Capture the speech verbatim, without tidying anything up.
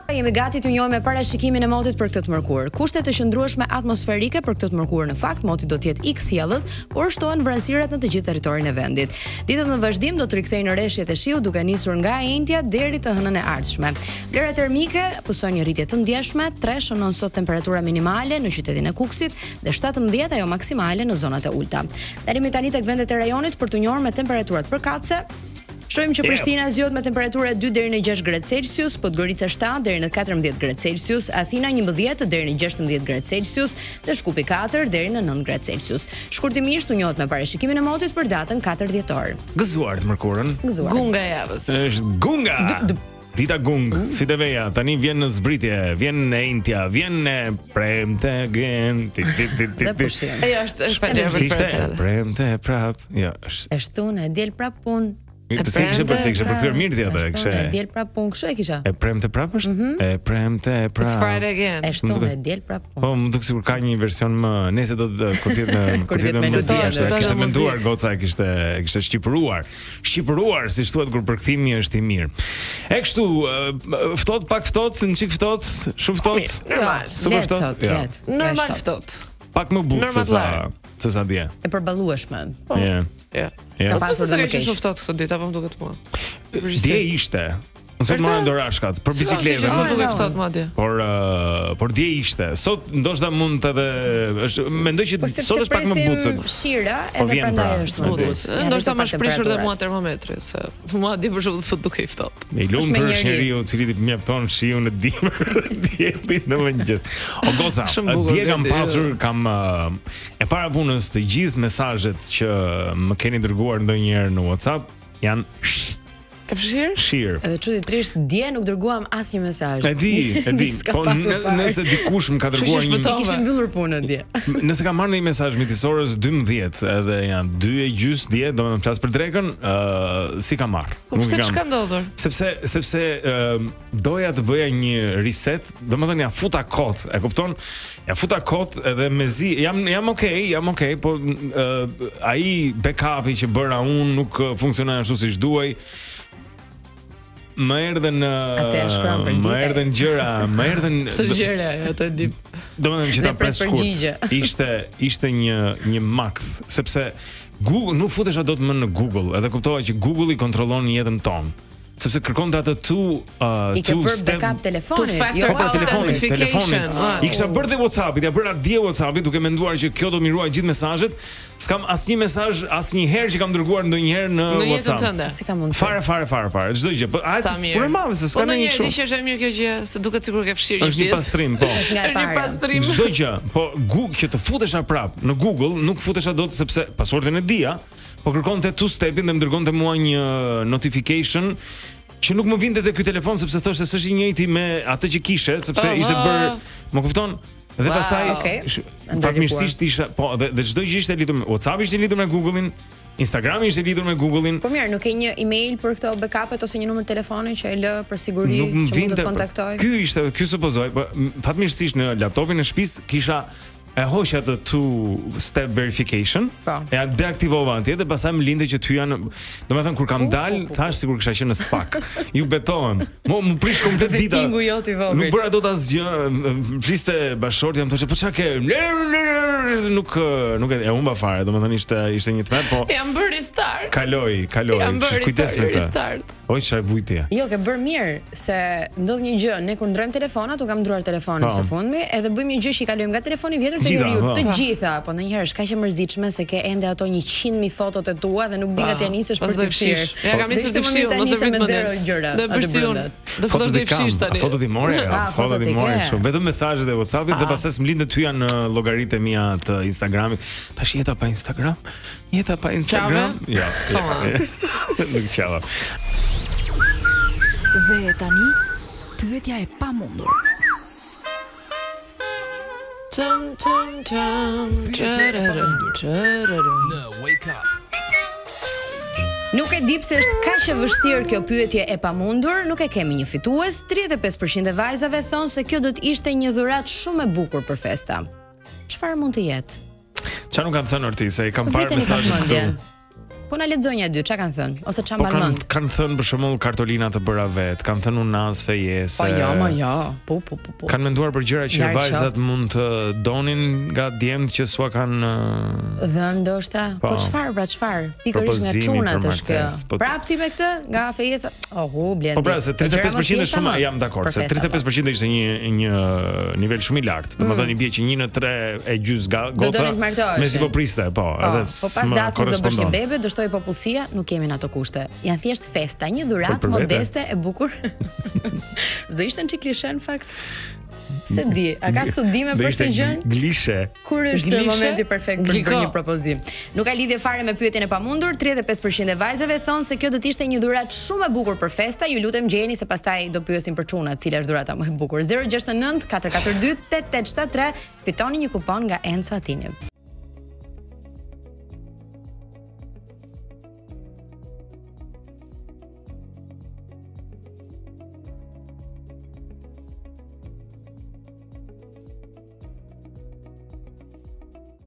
Jemi gati të njohim me parashikimin e motit për këtë të mërkurë. Kushtet e qëndrueshme atmosferike për këtë të mërkurë në fakt moti do të jetë i kthjellët, por shtohen vranësirat në të gjithë territorin e vendit. Ditët në vazhdim do të rikthejnë rreshjet e shiut duke nisur nga e njëjtja deri të hënën e ardhshme. Vlera termike pusojnë një rritje të ndjeshme, tre shënon sot temperatura minimale në qytetin e Kukësit dhe shtatëmbëdhjetë ajo maksimale në zonat e ulta. Darimi tani tek vendet e rajonit për të njohur me temperaturat përkatëse. Shohim që Prishtina zgjohet me temperatura dy deri në gjashtë gradë Celsius, Podgorica shtatë deri në katërmbëdhjetë gradë Celsius, Athina njëmbëdhjetë deri në gjashtëmbëdhjetë gradë Celsius dhe Shkupi katër deri në nëntë gradë Celsius. Shkurtimisht u njohet me parashikimin e motit për datën katër dhjetor. Gëzuar të mërkurën. Gunga e javës. Është gunga. Dita gung, si të veja, tani vjen në zbritje, vjen në entja, vjen në premte gen, ti ti ti ti. Ajo është është pa premte prap. Jo, është. E shtunë, e diel prap punë. E pse kishe për se kishe për kthyer mirë ti atë, kishe. E diel prap punë, kështu e kisha. E premte prap është? E premte prap. It's Friday again. E shtunë, e diel prap punë. Po, më duk sikur ka një version më, nëse do të kurthet në kurthet në melodia, kishte menduar goca, kishte kishte shqipëruar. Shqipëruar, si thuhet kur përkthimi është i mirë. E kështu, ftoht pak ftoht, një çik ftoht, shumë ftoht. Normal. Super ftoht. Normal ftoht. Pak më butë se sa se sa dje. E përballueshme. Ja. Ja. Ja. Ka pasur të keq shumë ftohtë këtë ditë, apo më duket mua. Dje ishte. Sot morën dorashkat për bicikletë. Më duket ftohtë madje. Por uh, por dje ishte. Sot ndoshta mund të edhe është mendoj që po, sot është pak më butë. Fshira edhe prandaj është më butë. Ndoshta më shprishur dhe mua termometri, se mua di për shkak të duke i ftohtë. Me lumtur është njeriu i cili mjafton shiu në dimër, dielli në mëngjes. O goca, dje kam pasur kam e para punës të gjithë mesazhet që më keni dërguar ndonjëherë në WhatsApp janë e fshirë? Shirë. Edhe çuditërisht dje nuk dërguam asnjë mesazh. E di, e di. Po nëse dikush më ka dërguar një, kishte mbyllur punën dje. Nëse ka marrë një mesazh midis orës dymbëdhjetë edhe janë dy e gjys dje, domethënë flas për drekën, ë uh, si ka marr. Po pse ç'ka ndodhur? Sepse sepse uh, doja të bëja një reset, domethënë ja futa kot, e kupton? Ja futa kot edhe mezi, jam jam okay, jam okay, po uh, ai backupi që bëra unë nuk funksionon ashtu siç duaj. Më erdhën më erdhën gjëra, më erdhën së gjëra, ato e di. Domethënë që ta pres shkurt. Ishte ishte një një makth, sepse Google nuk futesha dot më në Google, edhe kuptova që Google i kontrollon jetën tonë. Sepse kërkonte atë tu uh, I ke bërë backup telefonit, jo pa telefonit, telefonit. I kisha bërë dhe WhatsAppit, ja bëra dje WhatsAppit duke menduar që kjo do më ruaj gjithë mesazhet. S'kam asnjë mesazh asnjëherë që kam dërguar ndonjëherë në, në WhatsApp. Si kam mundë. Fare fare fare fare. Çdo gjë. Po ai s'po e madhe se s'ka ndonjë kështu. Po ndonjëherë është mirë kjo gjë, se duket sikur ke fshirë një pjesë. Është një pastrim, po. Është një pastrim. Çdo gjë. Po Google që të futesha prap në Google, nuk futesha dot sepse passwordin e dija, po kërkonte two stepin dhe më dërgonte mua një notification që nuk më vinte te ky telefon sepse thoshte se është i njëjti me atë që kishe, sepse ishte bër, më kupton? Dhe pastaj fatmirësisht isha, po dhe çdo gjë ishte lidhur me WhatsApp, ishte lidhur me Google-in, Instagrami ishte lidhur me Google-in. Po mirë, nuk ke një email për këto backup-et ose një numër telefoni që e lë për siguri që mund të të kontaktoj? Ky ishte, ky supozoj, po fatmirësisht në laptopin e shtëpisë kisha e hoqja atë two step verification, pa. E deaktivova atje dhe pastaj më linte që ty janë, domethënë kur kam dal, thash sikur kisha qenë në spak. Ju betohem. Mo më prish komplet dita. Nuk bëra dot asgjë. Fliste bashorti, jam thoshte, po çka ke? Nuk nuk e humba fare, domethënë ishte ishte një tmet, po. Jam bërë restart. Kaloj, kaloj. Kujdes me të. Oj, çfarë vujtje. Jo, ke bërë mirë, se ndodh një gjë, ne kur ndrojmë telefonat, u kam ndruar telefonin së fundmi, edhe bëjmë një gjë që i kalojmë nga telefoni vjetër te njeriu, të gjitha, po ndonjëherë është kaq e mërzitshme se ke ende ato një qind mijë fotot e tua dhe nuk di nga ti nisësh për të fshirë. Ja kam nisur të fshirë, mos e vrit më zero gjëra. Do bëj unë. Do fotosh të fshish tani. Fotot i morë, fotot i morë kështu. Vetëm mesazhet e WhatsAppit dhe pastaj m'lindet ty janë në llogaritë mia të Instagramit. Tash jeta pa Instagram? Jeta pa Instagram? Jo. Nuk çava. Dhe tani, pyetja e pamundur. Tum tum tum. Në Wake Up. Nuk e di pse është kaq e vështirë kjo pyetje e pamundur, nuk e kemi një fitues. tridhjetë e pesë përqind e vajzave thonë se kjo do të ishte një dhuratë shumë e bukur për festa. Çfarë mund të jetë? Çfarë nuk kam thënë Orti, se i kam parë mesazhet këtu. Po na lexoj një dy, çka kanë thënë ose ç'a Po mban kanë mend? kanë thënë për shembull kartolina të bëra vet, kanë thënë unas fejese. Po jo, ma jo. Po po po po. Kanë menduar për gjëra që Larg vajzat qoftë. mund të donin nga djemtë që s'ua kanë uh, Dhën ndoshta. Po Po. çfarë, pra çfarë? Pikërisht nga Propozimi çuna për është kjo. martesë, po- Prap ti me këtë, nga fejesa. Oh, hu blendi. Po pra, se tridhjetë e pesë përqind është shumë, jam dakord, se tridhjetë e pesë përqind ishte një një nivel shumë i lartë. Domethënë i bie që një në tre e gjys ga- Do goca. donin të martoheshin. Mesi po priste, po, Po, edhe po pas s'më dasmës do bësh një korrespondon. bebe, do shtoj popullsia, nuk kemi në ato kushte. Janë thjesht festa, një Po, dhuratë për vete. modeste e bukur. S'do ishte në çik klishe në fakt. Se di, a ka studime Do për ishte këtë gjë? Glishe. Kur është Glishe? momenti perfekt për, për Gliko. një propozim? Nuk ka lidhje fare me pyetjen e pamundur. tridhjetë e pesë përqind e vajzave thonë se kjo do të ishte një dhuratë shumë e bukur për festa. Ju lutem gjeni se pastaj do pyesim për çunat, cila është dhurata më e bukur. zero gjasht nënt katër katër dy osht osht shtat tre fitoni një kupon nga Enzo Atini.